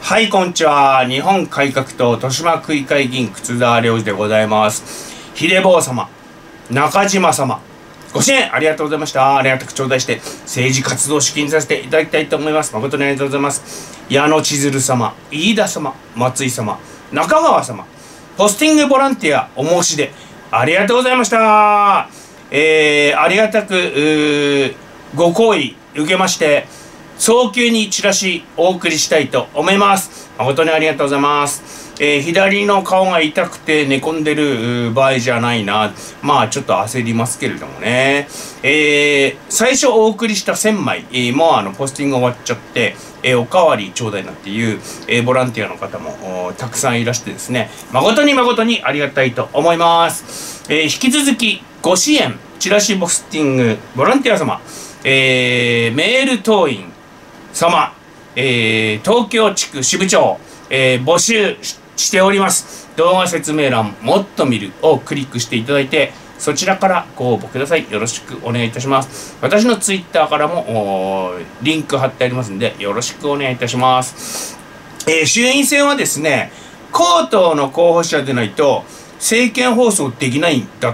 はい、こんにちは。日本改革党豊島区議会議員靴田良二でございます。秀坊様、中島様、ご支援ありがとうございました。ありがたく頂戴して政治活動資金させていただきたいと思います。誠にありがとうございます。矢野千鶴様、飯田様、松井様、中川様、ポスティングボランティアお申し出ありがとうございました。ありがたくご好意受けまして早急にチラシお送りしたいと思います。誠にありがとうございます。左の顔が痛くて寝込んでる場合じゃないな。まあちょっと焦りますけれどもね。最初お送りした1000枚、もうポスティング終わっちゃって、おかわりちょうだいなっていう、ボランティアの方もたくさんいらしてですね、誠にありがたいと思います。引き続きご支援、チラシポスティング、ボランティア様、メール党員様、東京地区支部長、募集しております。動画説明欄もっと見るをクリックしていただいて、そちらからご応募ください。よろしくお願いいたします。私のツイッターからもリンク貼ってありますんで、よろしくお願いいたします。衆院選はですね、公党の候補者でないと政見放送できないんだって、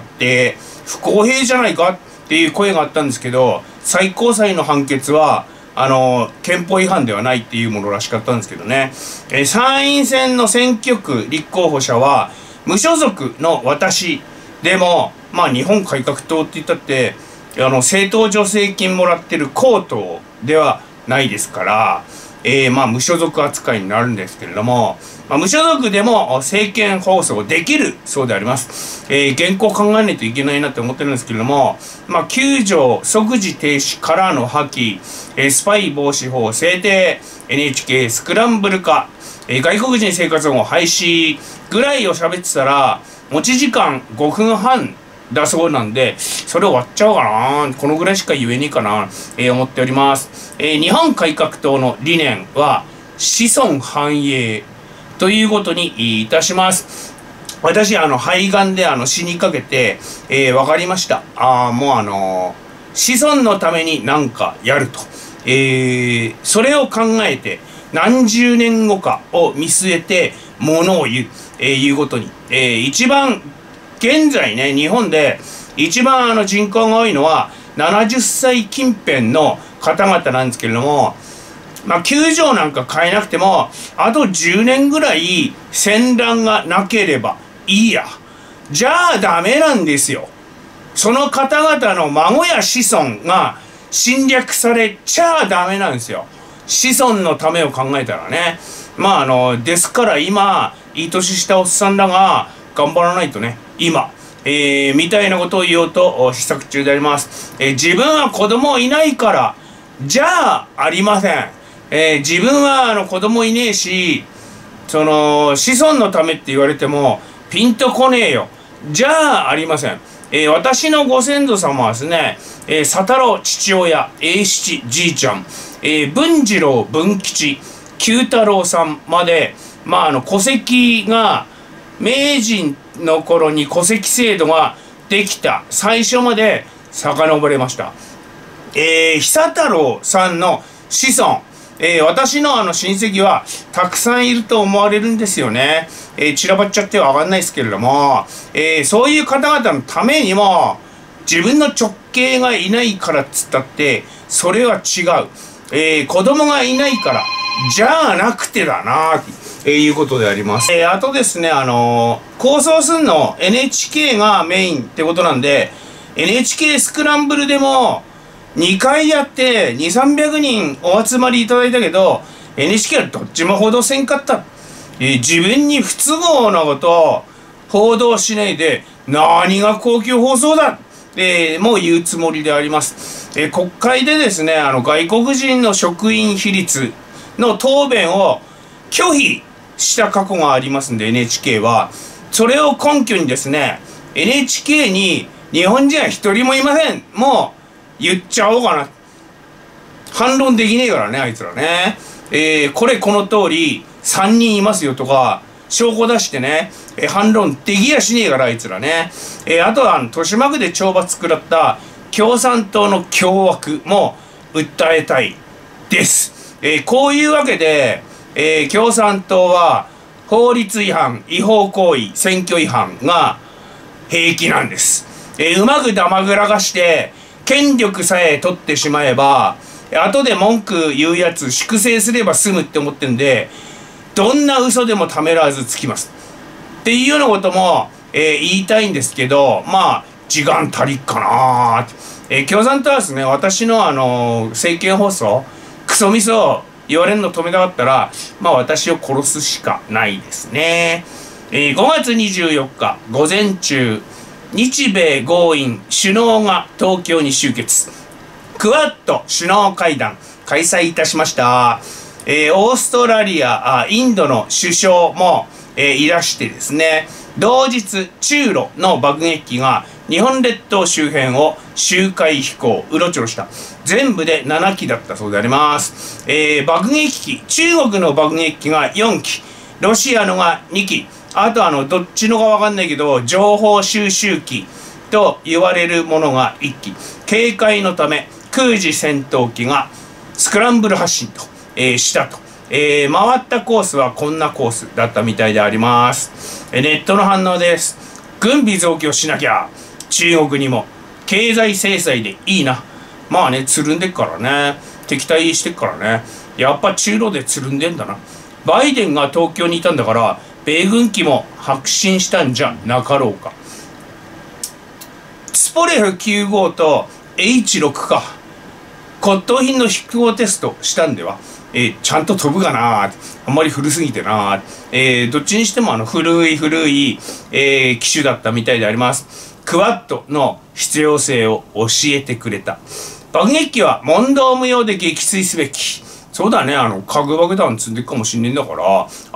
不公平じゃないかっていう声があったんですけど、最高裁の判決は憲法違反ではないっていうものらしかったんですけどね。参院選の選挙区立候補者は無所属の私でも、まあ日本改革党って言ったって政党助成金もらってる公党ではないですから、まあ無所属扱いになるんですけれども、まあ、無所属でも政見放送できるそうであります。原稿考えないといけないなって思ってるんですけれども、まあ、9条即時停止からの破棄、スパイ防止法制定、NHK スクランブル化、外国人生活保護廃止ぐらいを喋ってたら、持ち時間5分半だそうなんで、それ終わっちゃおうかな。このぐらいしか言えねえかな、思っております。日本改革党の理念は、子孫繁栄ということにいたします。私、肺がんで死にかけて、わかりました。もう子孫のために何かやると。それを考えて、何十年後かを見据えて、ものを言う、いうことに。一番、現在ね、日本で一番人口が多いのは、70歳近辺の方々なんですけれども、まあ、9条なんか変えなくても、あと10年ぐらい戦乱がなければいいや。じゃあダメなんですよ。その方々の孫や子孫が侵略されちゃダメなんですよ。子孫のためを考えたらね。まあですから今、いい年したおっさんらが頑張らないとね、今。みたいなことを言おうと施策中であります。自分は子供いないから、じゃありません。自分は子供いねえし、子孫のためって言われてもピンとこねえよ。じゃありません。私のご先祖様はですね、佐太郎父親、英七じいちゃん、文次郎文吉、九太郎さんまで、まあ戸籍が、明治の頃に戸籍制度ができた最初まで遡れました。久太郎さんの子孫、私の親戚はたくさんいると思われるんですよね。散らばっちゃってわかんないですけれども、そういう方々のためにも、自分の直系がいないからっつったって、それは違う。子供がいないから、じゃあなくてだなっていうことであります。あとですね、放送するの NHK がメインってことなんで、NHK スクランブルでも、2回やって2、300人お集まりいただいたけど、NHK はどっちも報道せんかった。自分に不都合なことを報道しないで、何が公共放送だもう言うつもりであります。国会でですね、外国人の職員比率の答弁を拒否した過去がありますんで、NHK は。それを根拠にですね、NHK に日本人は一人もいません。もう、言っちゃおうかな。反論できねえからね、あいつらね。この通り3人いますよとか、証拠出してね、反論できやしねえから、あいつらね。あとは、豊島区で懲罰食らった共産党の凶悪も訴えたいです。こういうわけで、 共産党は法律違反、違法行為、選挙違反が平気なんです。うまくだまぐらかして権力さえ取ってしまえば後で文句言うやつ粛清すれば済むって思ってんで、どんな嘘でもためらわずつきますっていうようなことも、言いたいんですけど、まあ時間足りっかなー、共産党はですね、私の政見放送クソみそ言われるの止めたかったら、まあ私を殺すしかないですね。5月24日午前中、日米豪印首脳が東京に集結。クワッド首脳会談開催いたしました。オーストラリア、インドの首相も、いらしてですね、同日中ロの爆撃機が日本列島周辺を周回飛行うろちょろした。全部で7機だったそうであります。爆撃機、中国の爆撃機が4機、ロシアのが2機、あとどっちのかわかんないけど情報収集機と言われるものが1機、警戒のため空自戦闘機がスクランブル発進と、したと。回ったコースはこんなコースだったみたいであります。ネットの反応です。軍備増強しなきゃ。中国にも経済制裁でいいな。まあね、つるんでっからね。敵対してっからね。やっぱ中ロでつるんでんだな。バイデンが東京にいたんだから、米軍機も発進したんじゃなかろうか。ツポレフ9号と H6 か。骨董品の飛行テストしたんでは。ちゃんと飛ぶかな、あんまり古すぎてな、どっちにしても古い、機種だったみたいであります。クワッドの必要性を教えてくれた。爆撃機は問答無用で撃墜すべき。そうだね、核爆弾積んでいくかもしんねえんだから、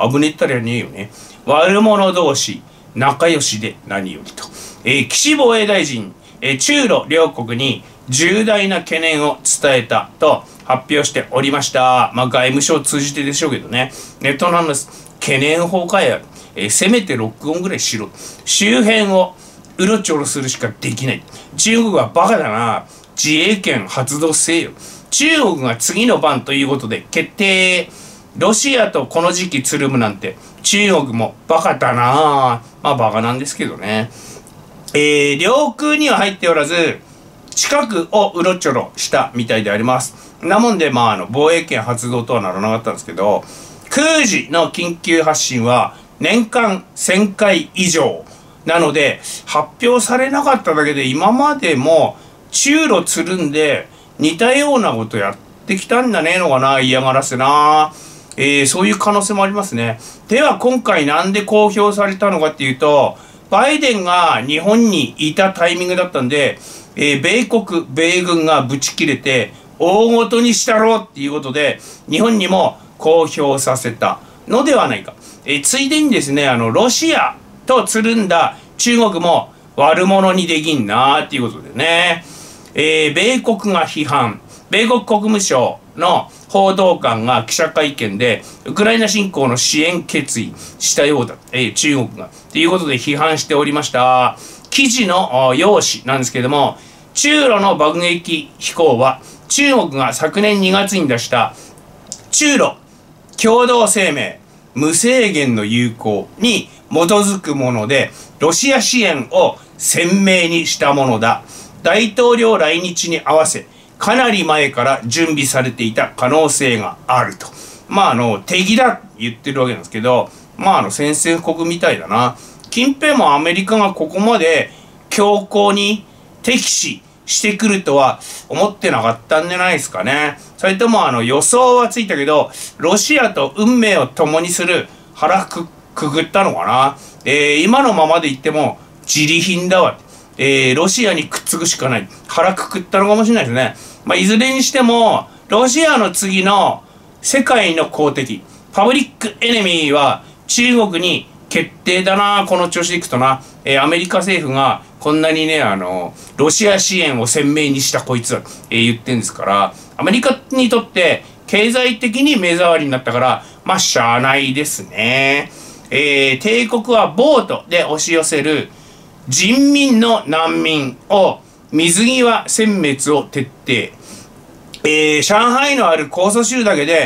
危ねえったらやねえよね。悪者同士、仲良しで何よりと。岸防衛大臣、中ロ両国に重大な懸念を伝えたと発表しておりました。まあ、外務省を通じてでしょうけどね。ネットなんです。懸念法かや、せめて録音ぐらいしろ。周辺をうろちょろするしかできない。中国はバカだな。自衛権発動せよ。中国が次の番ということで決定。ロシアとこの時期つるむなんて中国もバカだな。まあバカなんですけどね。領空には入っておらず、近くをうろちょろしたみたいであります。なもんで、まあ、防衛権発動とはならなかったんですけど、空自の緊急発進は年間1000回以上。なので、発表されなかっただけで今までも中ロつるんで似たようなことやってきたんじゃねえのかな、嫌がらせな。そういう可能性もありますね。では今回なんで公表されたのかっていうと、バイデンが日本にいたタイミングだったんで、米軍がブチ切れて大ごとにしたろうっていうことで日本にも公表させたのではないか。ついでにですね、ロシアとつるんだ中国も悪者にできんなーっていうことでね、米国が批判、米国国務省の報道官が記者会見でウクライナ侵攻の支援決意したようだ、中国がということで批判しておりました。記事の用紙なんですけれども、中ロの爆撃飛行は中国が昨年2月に出した中ロ共同声明無制限の友好に基づくもので、ロシア支援を鮮明にしたものだ。大統領来日に合わせかなり前から準備されていた可能性があると。まあ敵だって言ってるわけなんですけど、まあ宣戦布告みたいだな。近辺もアメリカがここまで強硬に敵視してくるとは思ってなかったんじゃないですかね。それとも予想はついたけど、ロシアと運命を共にする腹くくったのかな。今のままで言っても自利品だわ。ロシアにくっつくしかない。腹くくったのかもしれないですね。まあ、いずれにしても、ロシアの次の世界の公敵、パブリックエネミーは中国に決定だな、この調子でいくとな。アメリカ政府がこんなにね、ロシア支援を鮮明にしたこいつは、言ってんですから、アメリカにとって経済的に目障りになったから、まあ、しゃあないですね。帝国はボートで押し寄せる人民の難民を水際殲滅を徹底。上海のある江蘇州だけで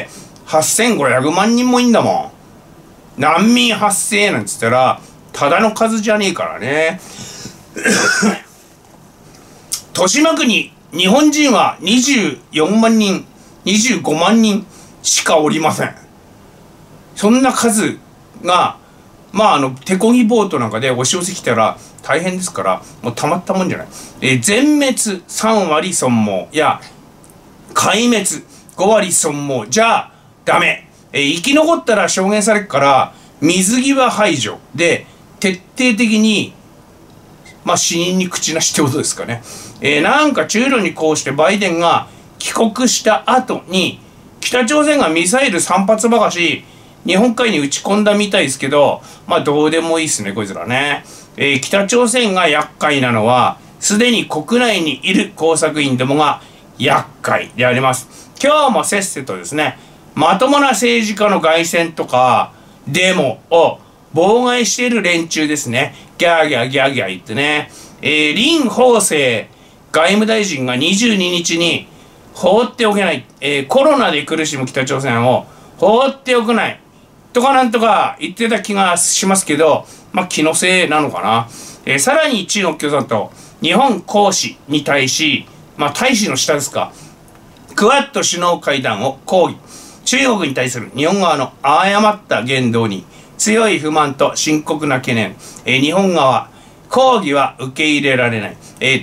8500万人もいんだもん。難民発生なんつったら、ただの数じゃねえからね。豊島区に日本人は24万人、25万人しかおりません。そんな数が、手漕ぎボートなんかで押し寄せきたら大変ですから、もうたまったもんじゃない。全滅3割損耗や、壊滅5割損耗じゃダメ。生き残ったら証言されるから、水際排除で徹底的に、死人に口なしってことですかね。なんか中ロにこうしてバイデンが帰国した後に、北朝鮮がミサイル3発ばかし、日本海に撃ち込んだみたいですけど、どうでもいいっすね、こいつらね。北朝鮮が厄介なのは、すでに国内にいる工作員どもが厄介であります。今日もせっせとですね、まともな政治家の凱旋とか、デモを妨害している連中ですね。ギャーギャーギャーギャー言ってね。林芳正外務大臣が22日に放っておけない、コロナで苦しむ北朝鮮を放っておけないとかなんとか言ってた気がしますけど、気のせいなのかな。さらに中国共産党、日本公使に対し、大使の下ですか、クアッド首脳会談を抗議。中国に対する日本側の誤った言動に強い不満と深刻な懸念。日本側、抗議は受け入れられない。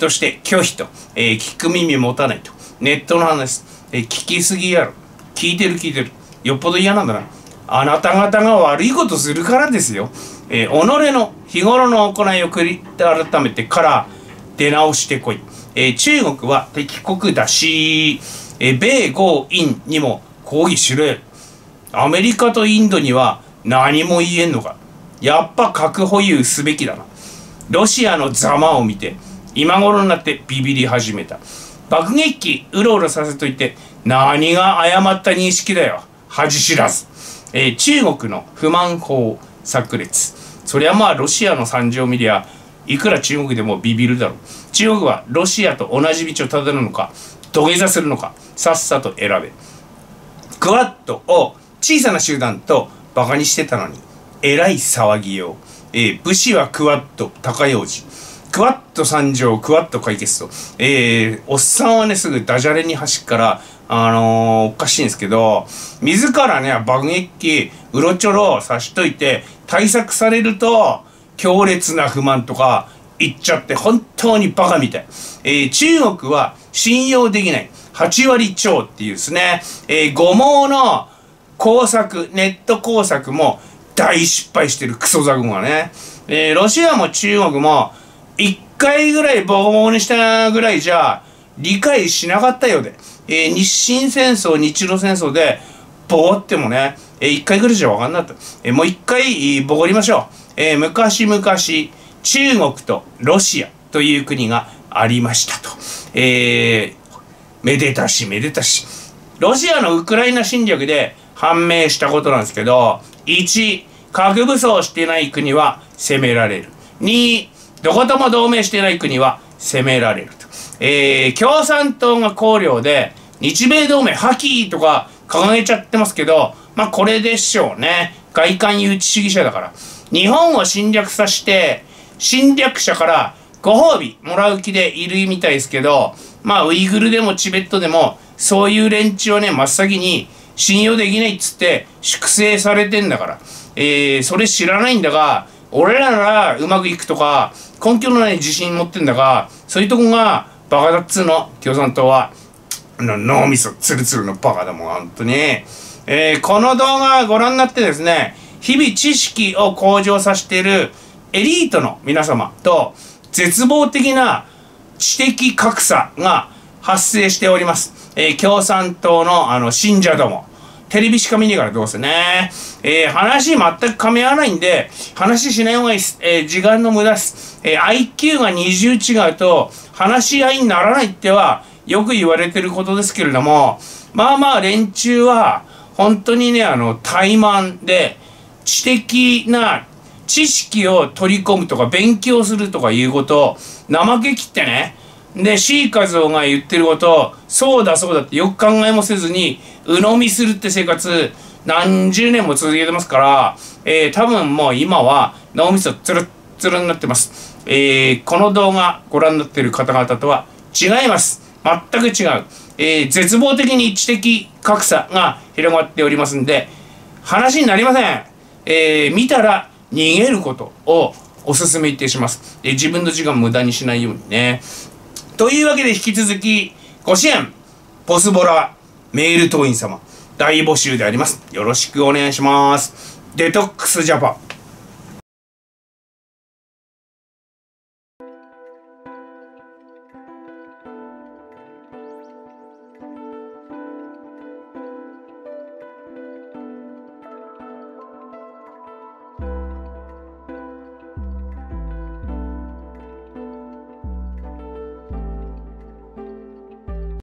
として拒否と、聞く耳持たないと。ネットの話、聞きすぎやろ。聞いてる。よっぽど嫌なんだな。あなた方が悪いことするからですよ。己の日頃の行いを改めてから出直してこい。中国は敵国だし、米豪印にも抗議しろよ。アメリカとインドには何も言えんのか。やっぱ核保有すべきだな。ロシアのざまを見て今頃になってビビり始めた。爆撃機うろうろさせといて何が誤った認識だよ。恥知らず。中国の不満法炸裂。そりゃロシアの惨状を見りゃいくら中国でもビビるだろう。中国はロシアと同じ道をたどるのか土下座するのかさっさと選べ。クワッドを小さな集団とバカにしてたのにえらい騒ぎよう。武士はクワッド高用事。クワッド参上クワッド解決と。おっさんはねすぐダジャレに走っからおかしいんですけど、自らね爆撃機うろちょろさしといて対策されると強烈な不満とか言っちゃって本当にバカみたい。中国は信用できない8割超っていうですね、誤網の工作ネット工作も大失敗してるクソザグがね。ロシアも中国も1回ぐらいボコボコにしたぐらいじゃ理解しなかったようで、日清戦争日露戦争でボコってもね、1回ぐらいじゃ分かんなかった。もう1回ボコりましょう。昔々中国とロシアという国がありましたと。めでたしめでたし。ロシアのウクライナ侵略で判明したことなんですけど、1、核武装していない国は攻められる。2、どことも同盟していない国は攻められると。共産党が綱領で日米同盟破棄とか掲げちゃってますけど、これでしょうね。外観誘致主義者だから。日本を侵略させて、侵略者からご褒美もらう気でいるみたいですけど、ウイグルでもチベットでもそういう連中をね真っ先に信用できないっつって粛清されてんだから、それ知らないんだが、俺らならうまくいくとか根拠のない自信持ってんだが、そういうとこがバカだっつうの。共産党は脳みそツルツルのバカだもん本当に。この動画ご覧になってですね、日々知識を向上させているエリートの皆様と絶望的な知的格差が発生しております。共産党の信者ども。テレビしか見ねえからどうせね。話全く噛み合わないんで、話しない方がいいです。時間の無駄です。IQ が20違うと話し合いにならないってはよく言われてることですけれども、連中は本当にね、怠慢で知的な知識を取り込むとか勉強するとかいうことを怠けきってね、 で、C 和夫が言ってることを、そうだそうだってよく考えもせずに、鵜呑みするって生活、何十年も続けてますから、多分もう今は脳みそツルッツルになってます。この動画ご覧になっている方々とは違います。全く違う。絶望的に知的格差が広がっておりますんで、話になりません。見たら逃げることをお勧めいたします。自分の時間無駄にしないようにね。というわけで引き続きご支援、ポスボラメール党員様大募集であります。よろしくお願いします。デトックスジャパン。